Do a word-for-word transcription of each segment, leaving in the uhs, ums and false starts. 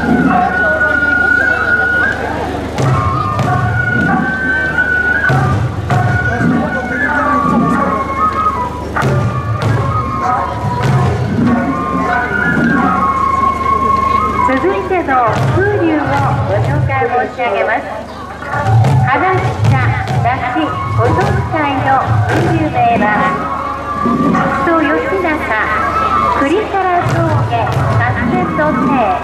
申し上げます。花下だし保存会の運輸名は木曽義仲栗原峠合戦の亭。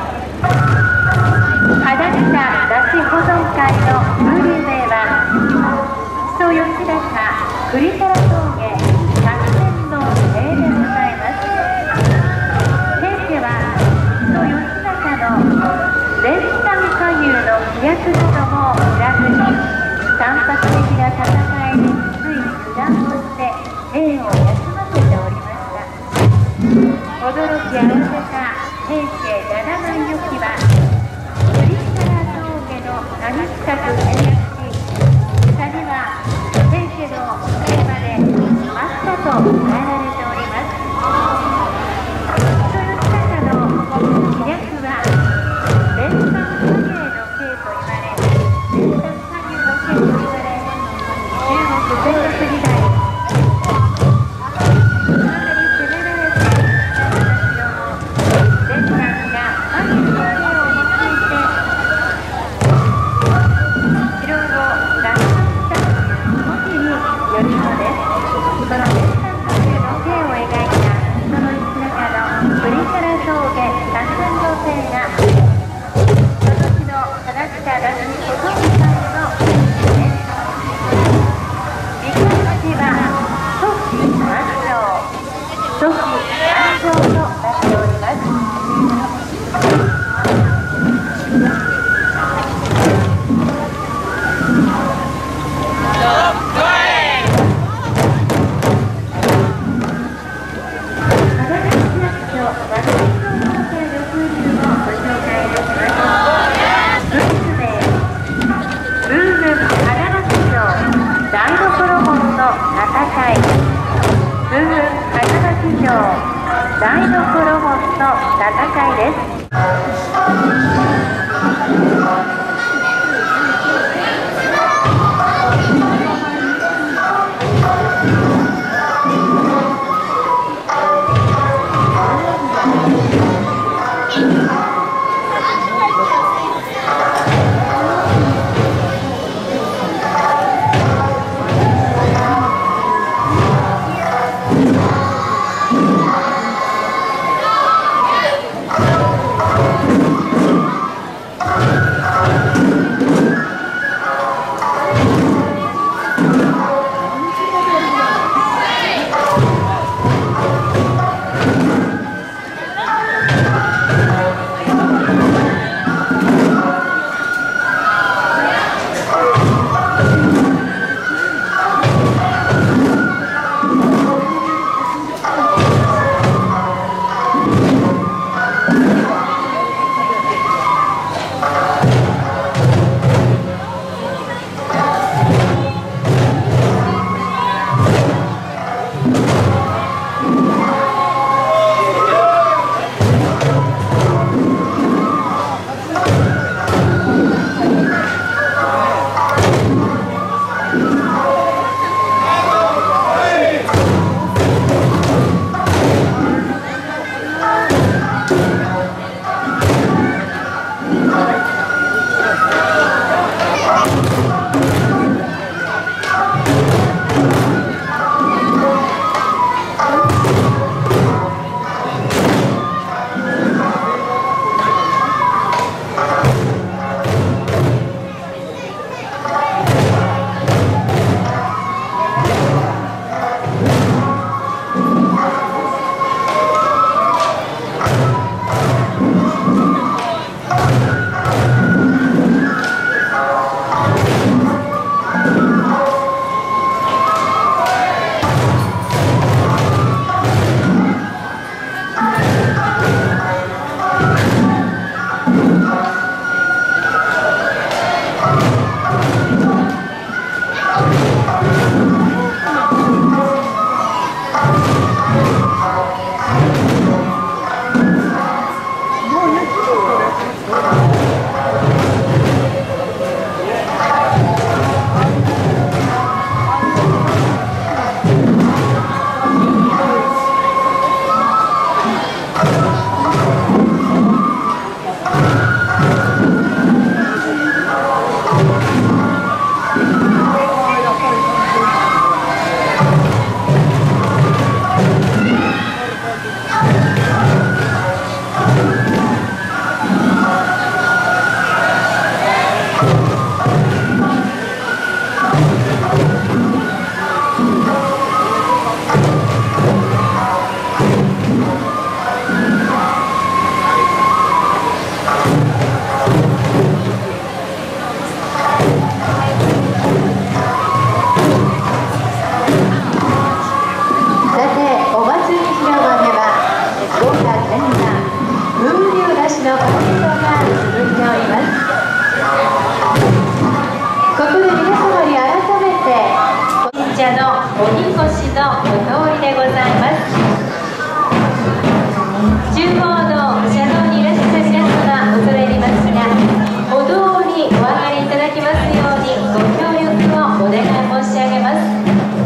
花下だし保存会の運輸名は木曽義仲栗原峠合戦の亭でございます。平家は木曽義仲の連山加入の飛躍なども知らずに散発的な戦いについ油断をして兵を休ませておりました。驚き合わせた平家ななまんよきは栗原峠の谷近く転落し、谷は平家の平和で埋まったと伝えられております。木曽義仲の飛躍は連山加入の刑と言われ、連山加入の刑と言われ、中国戦国時代、今までに攻められていた城を連山が加入の刑を用いて城を奪還したという文字によるのです。その連山加入の刑を描いたその石中の栗原峠合戦の亭が花下だし保存会の見返しは祖師万丈祖師万丈となっております。台所門の戦いです。 you おります。ここで皆様に改めて神社のおみこしのお通りでございます。中央の車道にいらっしゃる皆様恐れ入りますが、歩道にお上がりいただきますようにご協力をお願い申し上げます。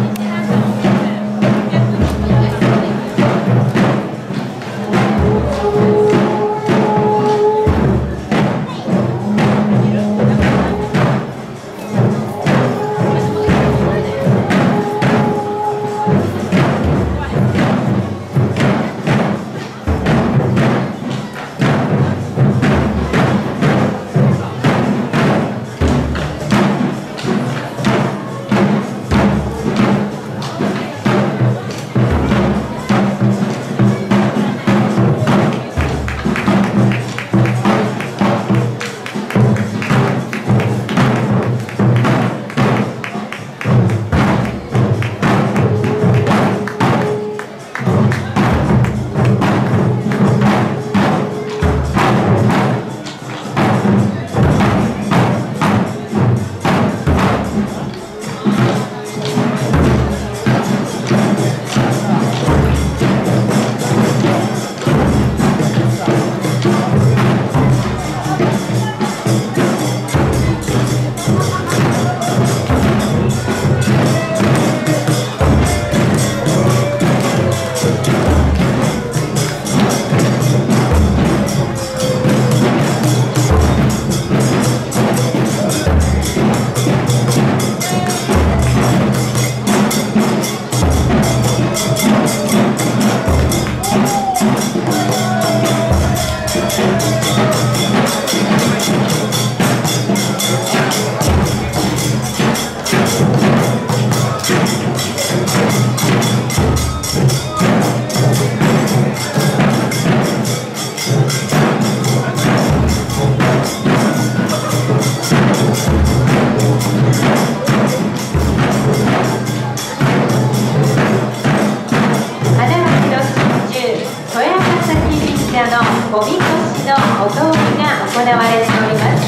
おみこしのお通りが行われております。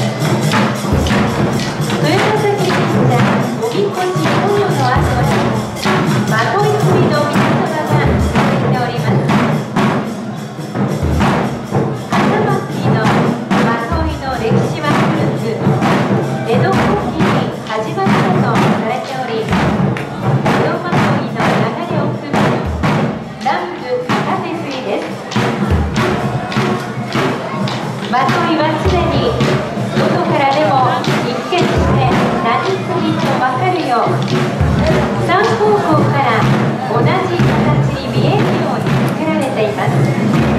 豊ヶ崎神社おみこし保護の後にまとい組の皆様が出ております。花巻のまといの歴史は古く、江戸後期に始まったとされており、江戸まといの流れを組む南部片手水です。まといはすでにどこからでも一見して何組と分かるよう、さん方向から同じ形に見えるように作られています。